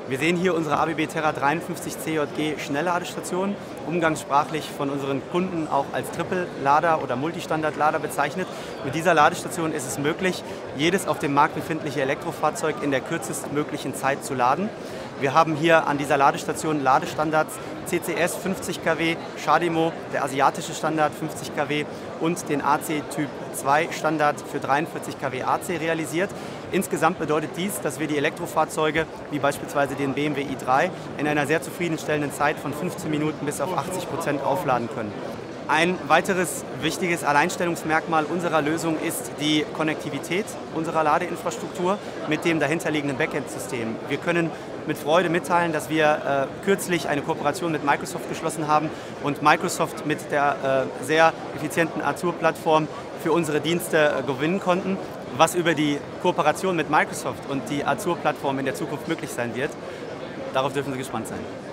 Wir sehen hier unsere ABB Terra 53 CJG Schnellladestation, umgangssprachlich von unseren Kunden auch als Trippellader oder Multistandardlader bezeichnet. Mit dieser Ladestation ist es möglich, jedes auf dem Markt befindliche Elektrofahrzeug in der kürzestmöglichen Zeit zu laden. Wir haben hier an dieser Ladestation Ladestandards CCS 50 kW, CHAdeMO, der asiatische Standard 50 kW und den AC Typ 2 Standard für 43 kW AC realisiert. Insgesamt bedeutet dies, dass wir die Elektrofahrzeuge, wie beispielsweise den BMW i3, in einer sehr zufriedenstellenden Zeit von 15 Minuten bis auf 80% aufladen können. Ein weiteres wichtiges Alleinstellungsmerkmal unserer Lösung ist die Konnektivität unserer Ladeinfrastruktur mit dem dahinterliegenden Backend-System. Wir können mit Freude mitteilen, dass wir kürzlich eine Kooperation mit Microsoft geschlossen haben und Microsoft mit der sehr effizienten Azure-Plattform für unsere Dienste gewinnen konnten. Was über die Kooperation mit Microsoft und die Azure-Plattform in der Zukunft möglich sein wird, darauf dürfen Sie gespannt sein.